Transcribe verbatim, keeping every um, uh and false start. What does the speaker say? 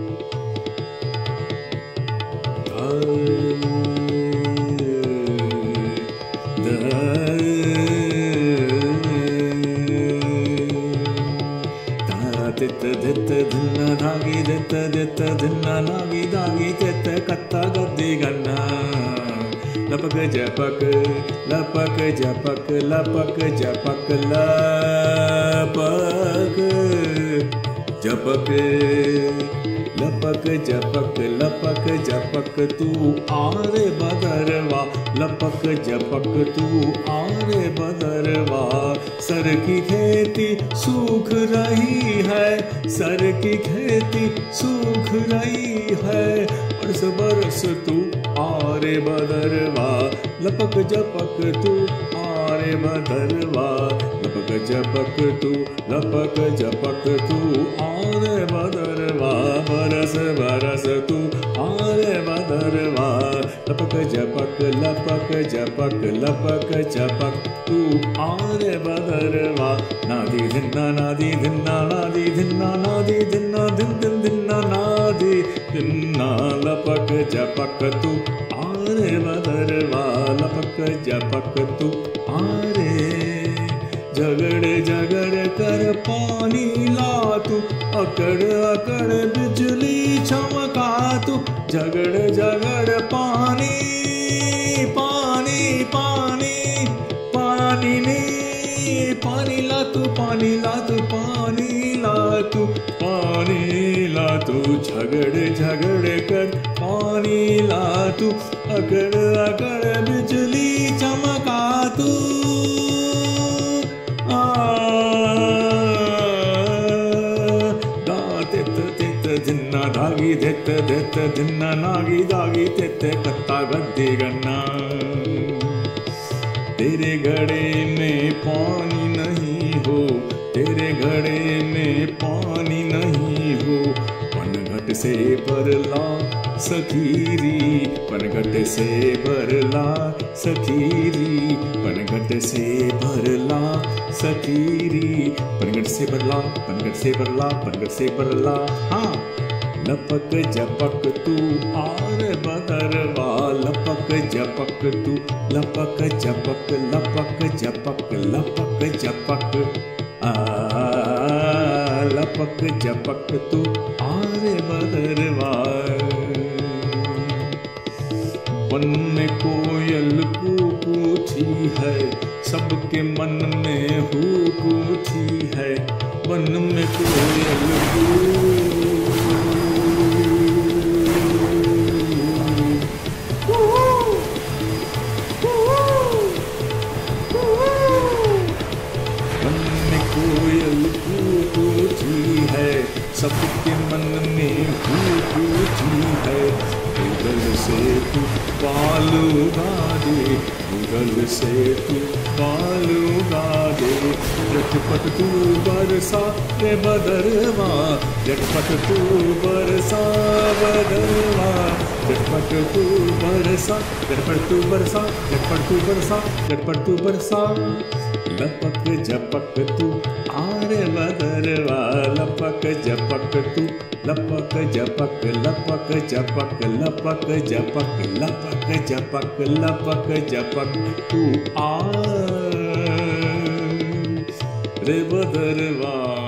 तित धित धिन्ना धागी धित धित धिन्ना नागी धागी तित कत्ता गद्दी गन्ना लपक जपक लपक जपक लपक जपक लपक जपक लपक जपक लपक जपक तू आरे बदरवा लपक जपक तू आरे बदरवा सर की खेती सूख रही है सर की खेती सूख रही है बरस बरस तू आरे बदरवा लपक जपक तू आरे बदरवा लपक जपक तू लपक जपक तू आरे बदरवा बरस बरस तू आरे बदरवा लपक जपक लपक जपक लपक जपक तू आरे बदरवा नादी धिन्ना नादी धिन्ना नादी धिन्ना नादी धिन्ना धिन धिन धिन्ना नादी धिन्ना लपक जपक तू आरे बदरवा लपक जपक तू आरे झगड़ झगड़ कर पानी ला तू अकड़ अकड़ बिजली चमका तू झगड़ झगड़ पानी पानी पानी पानी ने पानी ला तू पानी ला तू पानी ला तू पानी ला तू झगड़ झगड़ कर पानी ला तू अकड़ अकड़ बिजली चमका तू धिन्ना धागी धित धित धिन्ना नागी धागी तित कत्ता गद्दी गन्ना तेरे घड़े में पानी नहीं हो तेरे घड़े में पानी नहीं हो पनघट से भरला सखीरी पनघट से भरला सखीरी पनघट से भरला सखीरी पनघट से भरला पनघट से भरला पनघट से भरला हाँ लपक जपक तू आर बदरवा लपक जपक तू लपक जपक लपक जपक लपक जपक आ लपक जपक तू आर बदरवा वन में कोयल कूकूठी है सबके मन में हुकूठी है वन में कोयल सबके मन में हुकूठी है गूगल से तू पालू गा दे गूगल से तू पालू गा दे झटपट तू बरसा रे बदरवा झटपट तू बरसा बदरवा झटपट तू बरसा झटपट तू बरसा झटपट तू बरसा झटपट तू बरसा लपक जपक तू आरे बदरवा लपक जपक तू लपक जपक लपक जपक लपक जपक लपक जपक लपक जपक तू आ रे बदरवा।